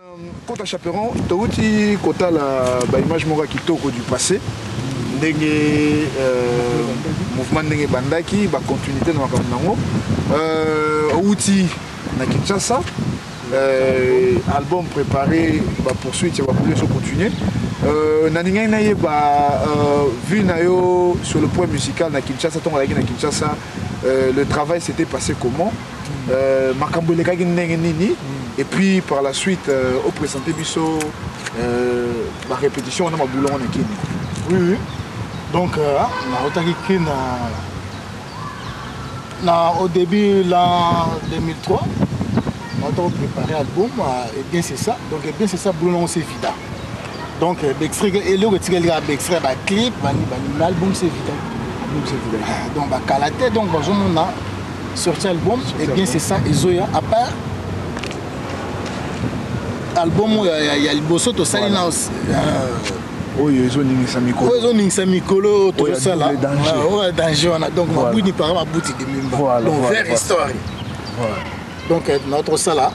Kota Chaperon, tu kota la image moka kitoko du passé. Ndenge mouvement ndenge bandaki ba continuité na makambo outil na Kinshasa album préparé ba poursuite ba pouvoir continuer na ninga na ye ba vu na yo sur le point musical na Kinshasa ton na Kinshasa le travail s'était passé comment makambo le kaki ndenge nini et puis par la suite au présenter biso la répétition on a ma boulon na kini. Oui. Donc, au début l'an 2003, on a préparé l'album, et bien c'est ça. Donc, et bien c'est ça, Boulon c'est vida. Donc, l'extrait, et le extrait, clip, l'album c'est vida. Donc, Kalate, donc, on a sorti l'album, et bien c'est ça, et Zoya, à part, l'album, il y a le bosso, tout ça, il y a oui, ils ont mis Mikolo, tout ça là. Danger, donc ma boutique par ma boutique de Mimba. Donc vers histoire. Donc notre sala,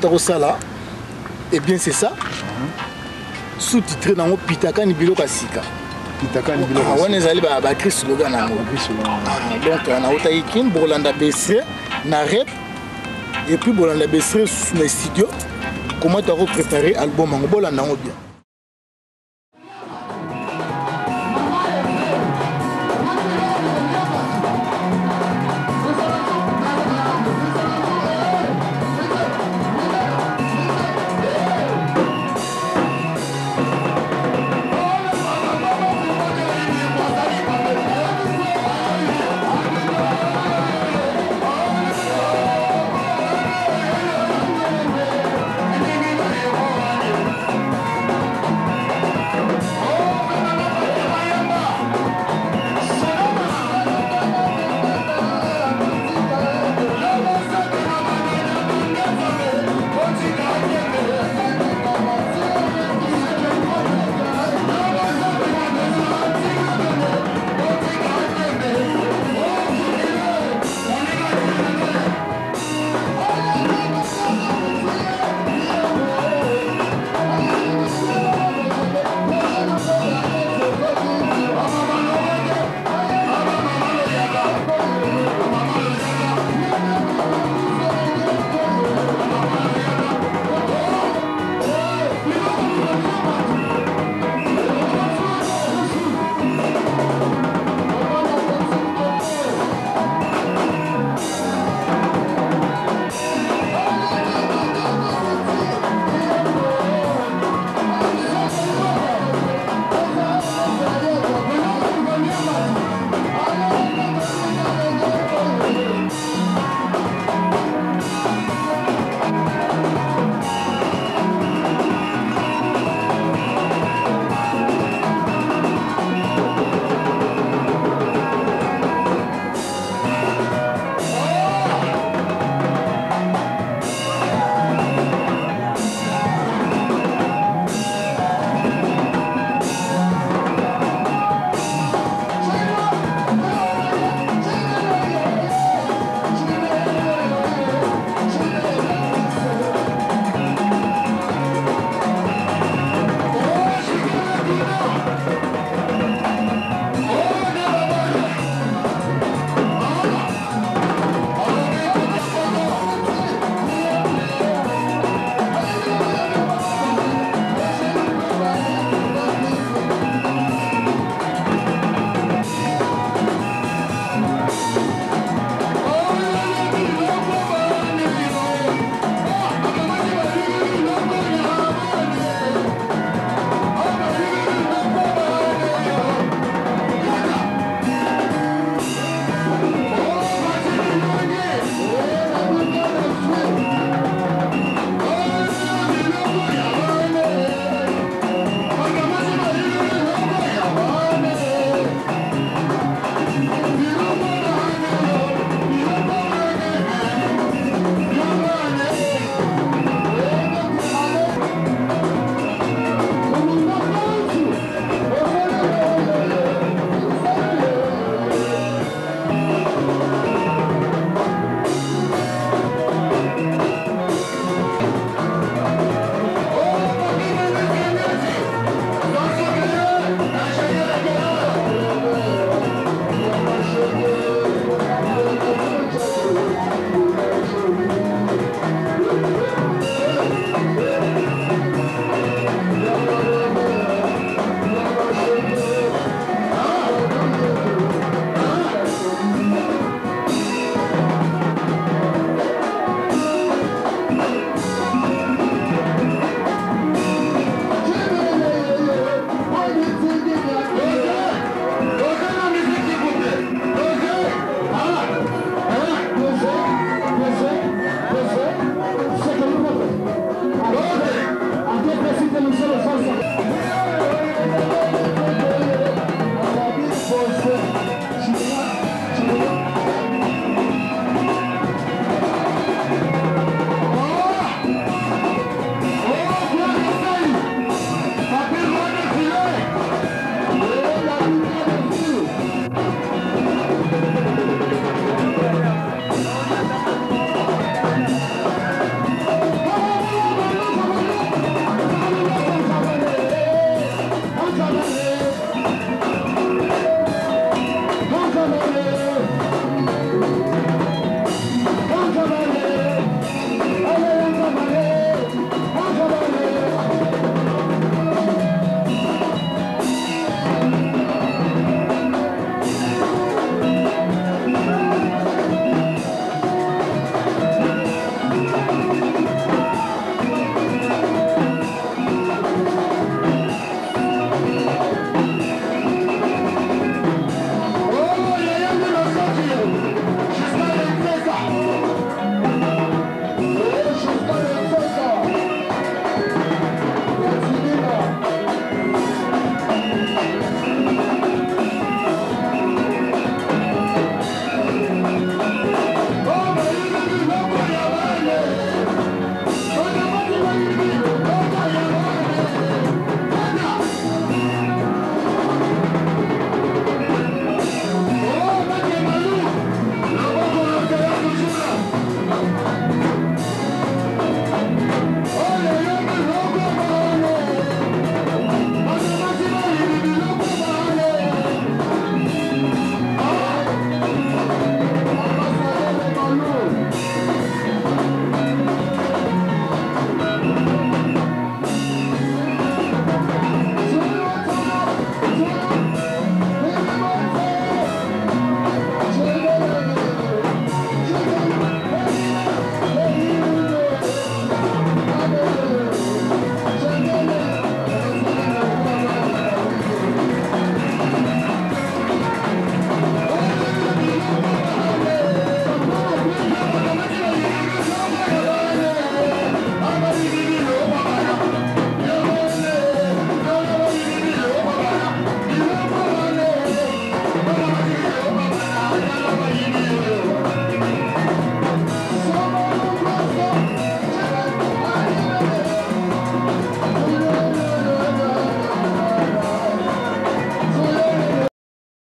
et bien c'est ça. Sous-titré dans Pitaka ni Bilo Kasika. Pitaka ni Bilo Kasika. On est allé à Chris Logan. Donc on a Otaïkin, Bolanda Bessé, na rap, et puis Bolanda Bessé sous les studios. Comment tu as préparé l'album en Bolanda bien.